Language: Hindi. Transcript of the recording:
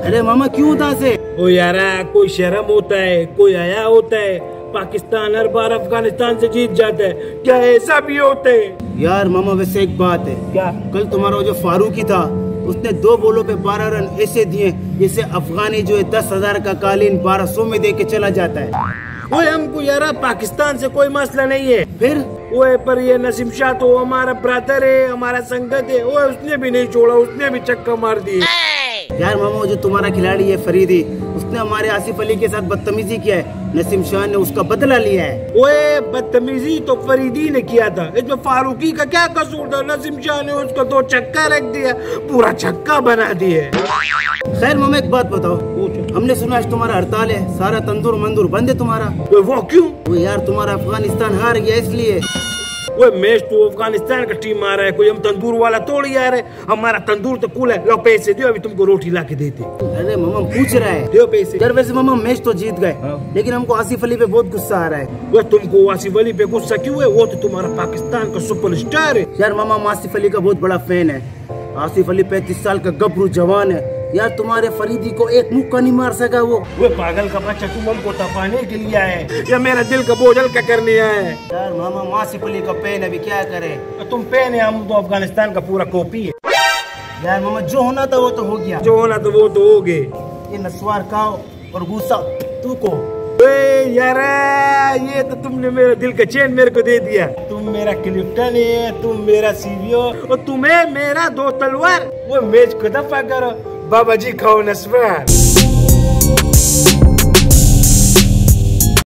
अरे मामा क्यों उदास है? ओ यार कोई शर्म होता है, कोई हया होता है। पाकिस्तान हर बार अफगानिस्तान से जीत जाता है, क्या ऐसा भी होता है? यार मामा वैसे एक बात है, क्या? कल तुम्हारा जो फारूकी था उसने 2 बॉलों पे 12 रन ऐसे दिए जैसे अफगानी जो है 10,000 का कालीन 1200 में दे के चला जाता है। वो हमको यार पाकिस्तान से कोई मसला नहीं है, फिर वो पर ये नसीम शाह तो हमारा ब्रदर है, हमारा संगत है, वो उसने भी नहीं छोड़ा, उसने भी चक्का मार दिए। यार मामा जो तुम्हारा खिलाड़ी है फरीदी, उसने हमारे आसिफ अली के साथ बदतमीजी किया है, नसीम शाह ने उसका बदला लिया है। ओए बदतमीजी तो फरीदी ने किया था, इसमें फारूकी का क्या कसूर था? नसीम शाह ने उसको 2 छक्का रख दिया, पूरा छक्का बना दिया। खैर मामा एक बात बताओ, हमने सुना आज तुम्हारा हड़ताल है, सारा तंदूर मंदूर बंद है तुम्हारा। वो क्यों? वो यार तुम्हारा अफगानिस्तान हार गया इसलिए। वो मैच तो अफगानिस्तान का टीम आ रहा है, कोई हम तंदूर वाला थोड़ी आ रहे, हमारा तंदूर तो कूल है। लो पैसे दो, अभी तुमको रोटी ला के देते। अरे मामा पूछ रहा है, दो पैसे। यार वैसे मामा मैच तो जीत गए, लेकिन हमको आसिफ अली पे बहुत गुस्सा आ रहा है। वो तुमको आसिफ अली पे गुस्सा क्यों है? वो तो तुम्हारा पाकिस्तान का सुपरस्टार है। यार मामा हम आसिफ अली का बहुत बड़ा फैन है। आसिफ अली 35 साल का गबरू जवान है यार, तुम्हारे फरीदी को एक मुक्का नहीं मार सका वो पागल का बच्चा, तुम हमको तपाने के लिए आए या मेरा दिल का बोझ हल्का करने आए? यार मामा आसिफ अली का पेन अभी क्या करे? तुम पेन है, हम तो अफगानिस्तान का पूरा कॉपी है। यार मामा जो होना था वो तो हो गया, जो होना था वो तो हो गए। ये नस्वार काओ और गुस्सा तू को। यार ये तो तुमने मेरे दिल का चैन मेरे को दे दिया। तुम मेरा क्लिफ्टन है, तुम मेरा सीवीओ और तुम्हें मेरा 2 तलवार। वो मैच को दफा करो, बाबा जी खाओ नस्वार।